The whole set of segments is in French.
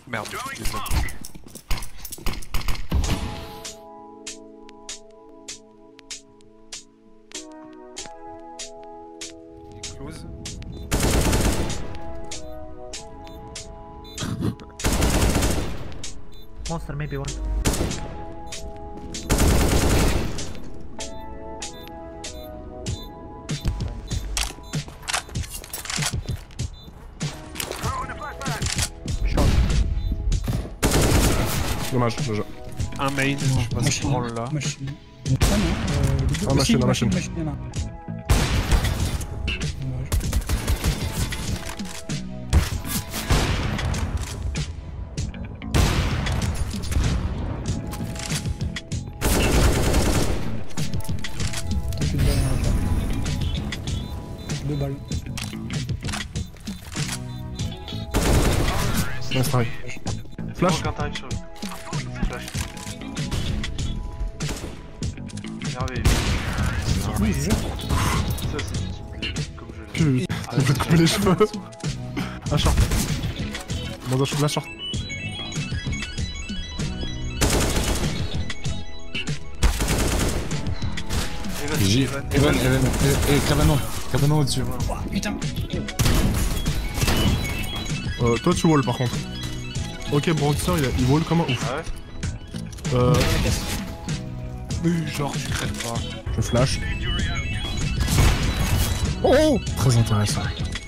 Merde, désolé. Il est close. Monster, maybe one. Dommage, GG. Un main, je sais pas si on là. Machine. Ah non, machine. machine. Deux balles. Nice try. Flash. Quand t'arrives sur le flash. Énervé. Oui, je Ça c'est comme je l'ai. Putain, il veut te couper les cheveux. Un short. Bon, la short. Evan, Cabano au-dessus. Putain. Toi tu wall par contre. Ok, Broxer il wall comme un ouf. Ah ouais. Oui, genre, tu crèves pas. Je flash. Oh, très intéressant.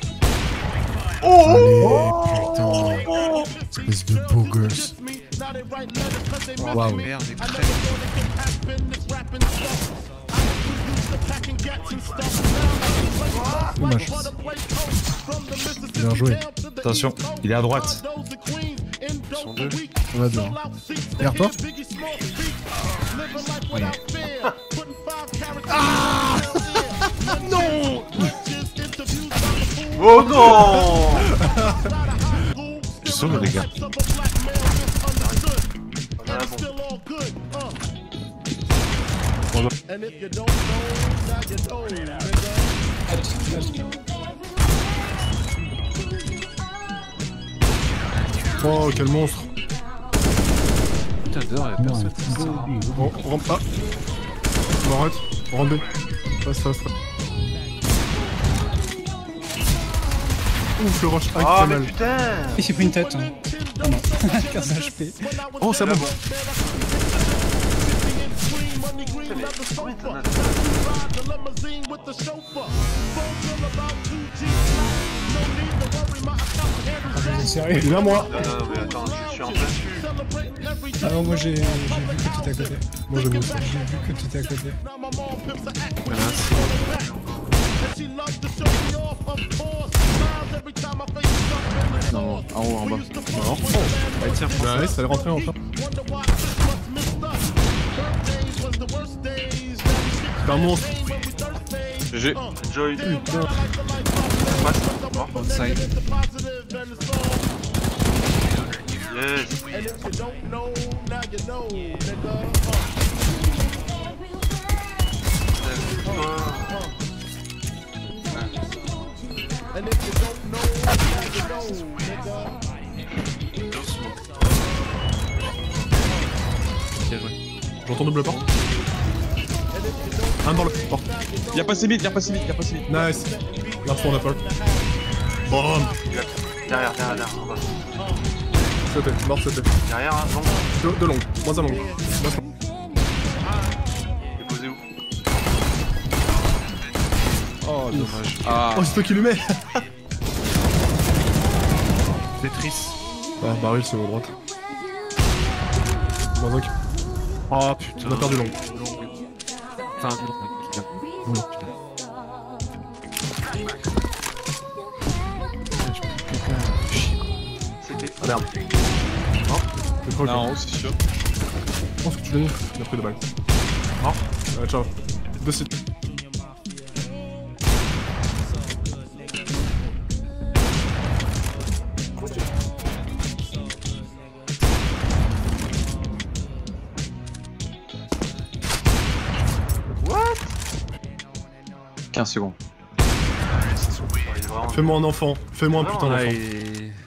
Allez, putain. Espèce de bogus. Oh, Waouh. merde, il crève. Dommage. Bien joué. Attention, il est à droite. Ils sont deux. On va deux. Derrière toi. Oh non. Je sauve les gars. On a la bombe. Oh, quel monstre. Putain, dehors, y'a personne. On rentre pas. On arrête. On rentre B. Fast. Ouf, le rush hack, Ah pas mais mal. putain. Il s'est pris une tête. Hein. Ah non. 15 HP. Oh, c'est bon. Sérieux? Il est à moi. Non mais attends, je suis en plein dessus. Ah non, moi j'ai vu que tu étais à côté. Moi j'aime aussi. J'ai vu que tu étais à côté. Voilà, Non, en haut, en bas. Alors, allez, tiens, prends bah, ouais, ça allait rentrer enfin. C'est un monstre. GG. Enjoy. Putain. Passe. Mort. outside. Yes. Bien joué. J'entends double porte. Un dans le porte. Y'a pas si vite. Nice. Last one apple. Boom. Derrière, en bas. C'était, mort c'était. Derrière, hein, long. De long, moins à long. Basse long. Il est posé où? Oh, dommage. Ah, Oh, c'est toi qui lui mets. Tetris. Ah, baril c'est au droite. Moins un. Oh putain. On a perdu long. Enfin, non, Oui. C'était. Ah merde. C'est trop Non, c'est sûr. Je pense que tu l'as mis. Il a pris 2 balles. Mort. Ouais, ciao. De suite. What? 15 secondes. Il est vraiment. Fais-moi un enfant. Fais-moi un Non, putain Ah, d'enfant. et...